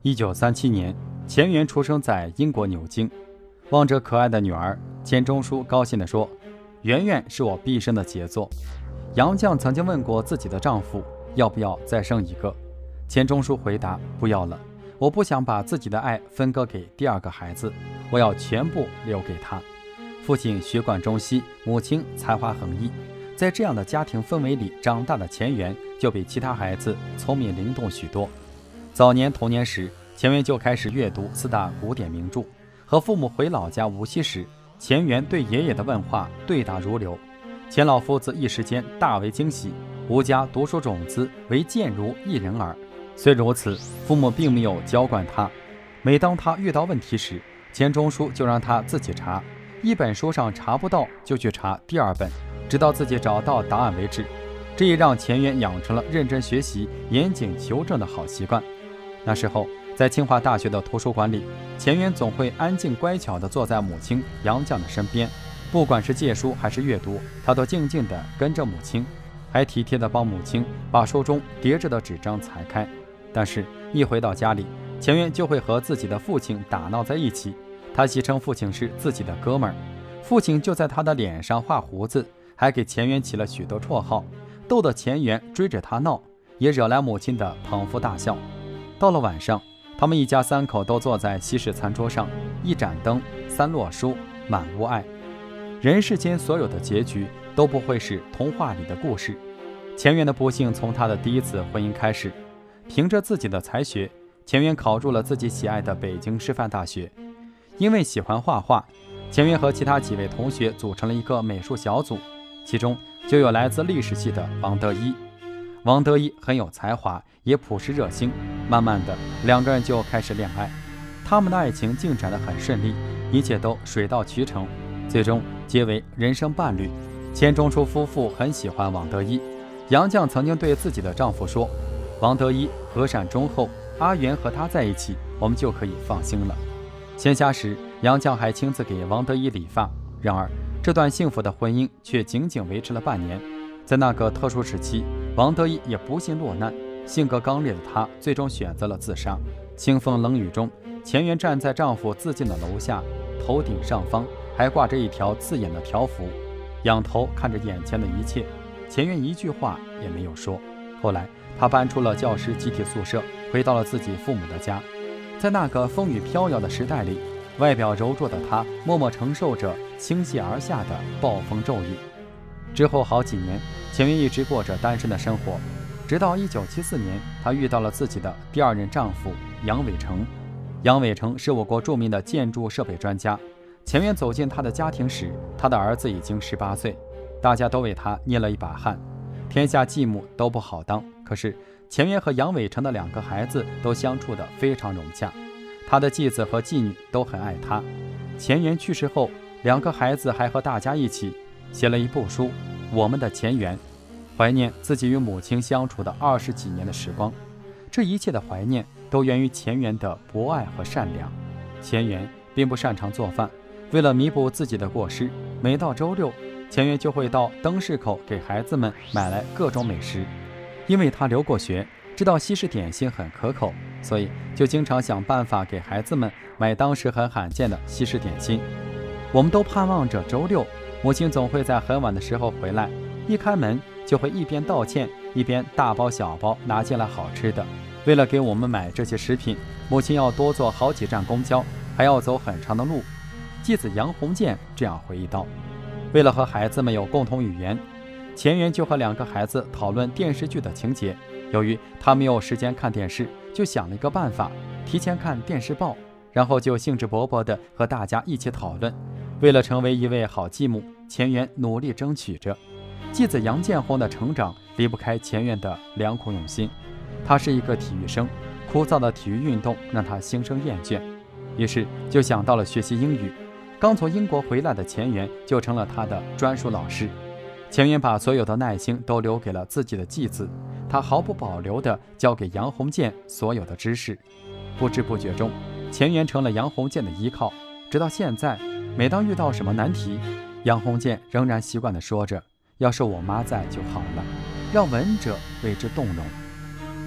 1937年，钱媛出生在英国牛津。望着可爱的女儿，钱钟书高兴地说：“媛媛是我毕生的杰作。”杨绛曾经问过自己的丈夫要不要再生一个，钱钟书回答：“不要了，我不想把自己的爱分割给第二个孩子，我要全部留给他。”父亲血管中西，母亲才华横溢，在这样的家庭氛围里长大的钱媛就比其他孩子聪明灵动许多。早年童年时，钱媛就开始阅读4大古典名著。和父母回老家无锡时，钱媛对爷爷的问话对答如流，钱老夫子一时间大为惊喜，吾家读书种子唯见如一人耳。虽如此，父母并没有教惯他。每当他遇到问题时，钱钟书就让他自己查，一本书上查不到就去查第2本，直到自己找到答案为止。这也让钱媛养成了认真学习、严谨求证的好习惯。那时候，在清华大学的图书馆里，钱媛总会安静乖巧地坐在母亲杨绛的身边，不管是借书还是阅读，她都静静地跟着母亲，还体贴地帮母亲把书中叠着的纸张裁开。但是，一回到家里，钱媛就会和自己的父亲打闹在一起。她戏称父亲是自己的哥们儿，父亲就在她的脸上画胡子，还给钱媛起了许多绰号，逗得钱媛追着他闹，也惹来母亲的捧腹大笑。到了晚上，他们一家3口都坐在西式餐桌上，一盏灯，3摞书，满屋爱。人世间所有的结局都不会是童话里的故事。钱媛的不幸从她的第1次婚姻开始。凭着自己的才学，钱媛考入了自己喜爱的北京师范大学。因为喜欢画画，钱媛和其他几位同学组成了一个美术小组，其中就有来自历史系的王德一。王德一很有才华，也朴实热心，慢慢的2个人就开始恋爱。他们的爱情进展得很顺利，一切都水到渠成，最终结为人生伴侣。钱钟书夫妇很喜欢王德一，杨绛曾经对自己的丈夫说：“王德一和善忠厚，阿元和他在一起，我们就可以放心了。”闲暇时，杨绛还亲自给王德一理发。然而，这段幸福的婚姻却仅仅维持了半年。在那个特殊时期，王德一也不幸落难，性格刚烈的他最终选择了自杀。清风冷雨中，钱媛站在丈夫自尽的楼下，头顶上方还挂着一条刺眼的条幅，仰头看着眼前的一切，钱媛一句话也没有说。后来，她搬出了教师集体宿舍，回到了自己父母的家。在那个风雨飘摇的时代里，外表柔弱的她默默承受着倾泻而下的暴风骤雨。之后好几年，钱媛一直过着单身的生活，直到1974年，她遇到了自己的第2任丈夫杨伟成。杨伟成是我国著名的建筑设备专家。钱媛走进他的家庭时，他的儿子已经18岁，大家都为他捏了一把汗。天下继母都不好当，可是钱媛和杨伟成的2个孩子都相处得非常融洽，他的继子和继女都很爱他。钱媛去世后，2个孩子还和大家一起写了一部书《我们的钱媛》，怀念自己与母亲相处的20几年的时光。这一切的怀念都源于钱媛的博爱和善良。钱媛并不擅长做饭，为了弥补自己的过失，每到周6，钱媛就会到灯市口给孩子们买来各种美食。因为他留过学，知道西式点心很可口，所以就经常想办法给孩子们买当时很罕见的西式点心。我们都盼望着周6，母亲总会在很晚的时候回来，一开门就会一边道歉，一边大包小包拿进来好吃的。为了给我们买这些食品，母亲要多坐好几站公交，还要走很长的路。继子杨鸿渐这样回忆道：“为了和孩子们有共同语言，钱媛就和2个孩子讨论电视剧的情节。由于他没有时间看电视，就想了一个办法，提前看电视报，然后就兴致勃勃地和大家一起讨论。为了成为一位好继母，钱媛努力争取着。继子杨建宏的成长离不开钱媛的良苦用心。他是一个体育生，枯燥的体育运动让他心生厌倦，于是就想到了学习英语。刚从英国回来的钱媛就成了他的专属老师。钱媛把所有的耐心都留给了自己的继子，他毫不保留地教给杨鸿渐所有的知识。不知不觉中，钱媛成了杨鸿渐的依靠。直到现在，每当遇到什么难题，杨鸿渐仍然习惯地说着：“要是我妈在就好了，让闻者为之动容。”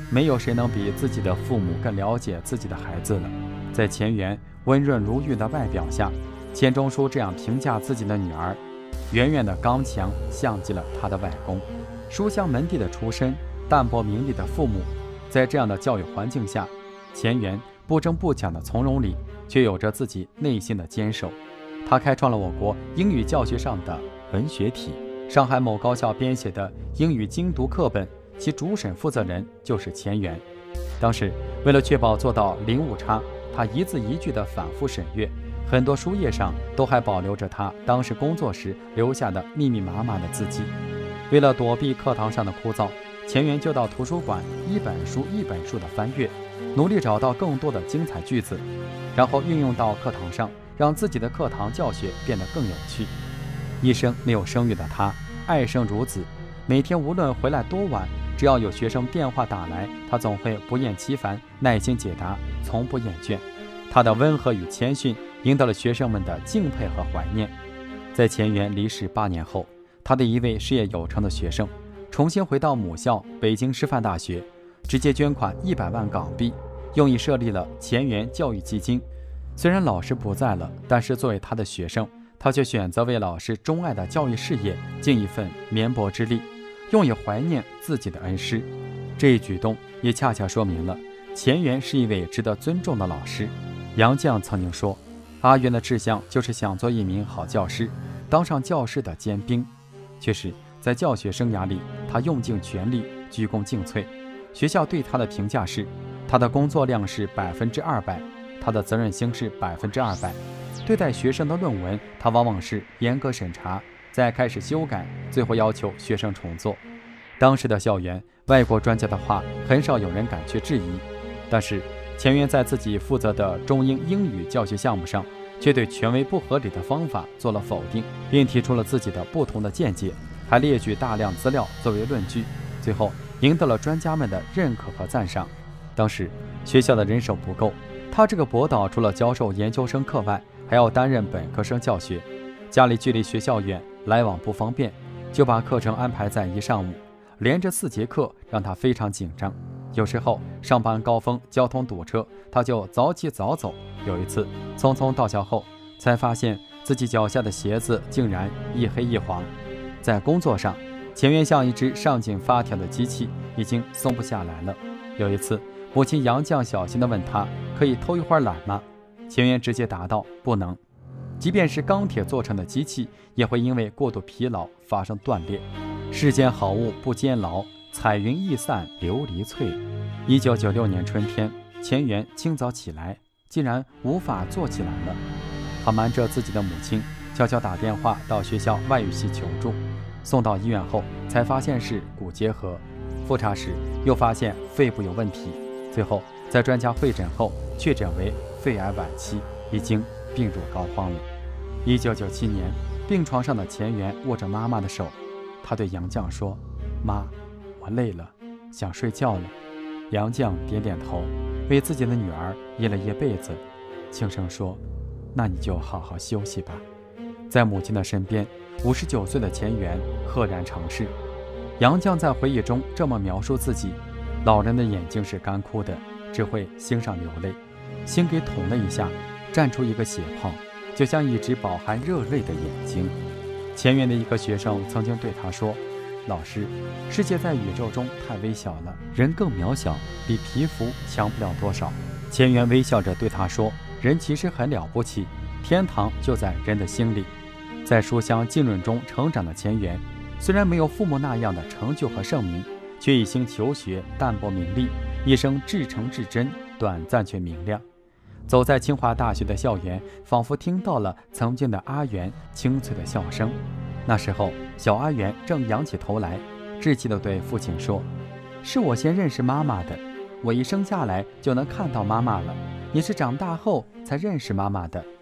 没有谁能比自己的父母更了解自己的孩子了。在钱媛温润如玉的外表下，钱钟书这样评价自己的女儿：圆圆的刚强像极了他的外公，书香门第的出身，淡泊名利的父母。在这样的教育环境下，钱媛不争不抢的从容里，却有着自己内心的坚守。他开创了我国英语教学上的文学体。上海某高校编写的英语精读课本，其主审负责人就是钱媛。当时为了确保做到零误差，他一字一句地反复审阅，很多书页上都还保留着他当时工作时留下的密密麻麻的字迹。为了躲避课堂上的枯燥，钱媛就到图书馆一本书一本书的翻阅，努力找到更多的精彩句子，然后运用到课堂上，让自己的课堂教学变得更有趣。一生没有生育的他，爱生如子，每天无论回来多晚，只要有学生电话打来，他总会不厌其烦，耐心解答，从不厌倦。他的温和与谦逊赢得了学生们的敬佩和怀念。在钱媛离世8年后，他的一位事业有成的学生重新回到母校北京师范大学，直接捐款100万港币，用以设立了钱媛教育基金。虽然老师不在了，但是作为他的学生，他却选择为老师钟爱的教育事业尽一份绵薄之力，用以怀念自己的恩师。这一举动也恰恰说明了钱媛是一位值得尊重的老师。杨绛曾经说，阿元的志向就是想做一名好教师，当上教师的尖兵。确实，在教学生涯里，他用尽全力，鞠躬尽瘁。学校对他的评价是，他的工作量是200%，他的责任心是200%。对待学生的论文，他往往是严格审查，再开始修改，最后要求学生重做。当时的校园，外国专家的话很少有人敢去质疑，但是钱媛在自己负责的中英英语教学项目上，却对权威不合理的方法做了否定，并提出了自己的不同的见解，还列举大量资料作为论据，最后赢得了专家们的认可和赞赏。当时学校的人手不够，他这个博导除了教授研究生课外，还要担任本科生教学，家里距离学校远，来往不方便，就把课程安排在一上午，连着4节课，让他非常紧张。有时候上班高峰交通堵车，他就早起早走。有一次匆匆到校后，才发现自己脚下的鞋子竟然一黑一黄。在工作上，钱媛像一只上紧发条的机器，已经松不下来了。有一次母亲杨绛小心地问他，可以偷一会儿懒吗？钱媛直接答道，不能。即便是钢铁做成的机器，也会因为过度疲劳发生断裂。世间好物不坚牢，彩云易散琉璃脆。1996年春天，钱媛清早起来，竟然无法坐起来了。他瞒着自己的母亲，悄悄打电话到学校外语系求助。送到医院后，才发现是骨结核，复查时又发现肺部有问题，最后在专家会诊后确诊为肺癌晚期，已经病入膏肓了。1997年，病床上的钱媛握着妈妈的手，他对杨绛说：“妈，我累了，想睡觉了。”杨绛点点头，为自己的女儿掖了掖被子，轻声说：“那你就好好休息吧。”在母亲的身边，59岁的钱媛赫然长逝。杨绛在回忆中这么描述自己：老人的眼睛是干枯的，只会心上流泪，心给捅了一下，绽出一个血泡，就像一只饱含热泪的眼睛。钱媛的一个学生曾经对他说：“老师，世界在宇宙中太微小了，人更渺小，比皮肤强不了多少。”钱媛微笑着对他说：“人其实很了不起，天堂就在人的心里。”在书香浸润中成长的钱媛，虽然没有父母那样的成就和盛名，却一心求学，淡泊名利，一生至诚至真，短暂却明亮。走在清华大学的校园，仿佛听到了曾经的阿元清脆的笑声。那时候小阿元正仰起头来，稚气地对父亲说：“是我先认识妈妈的，我一生下来就能看到妈妈了，你是长大后才认识妈妈的。”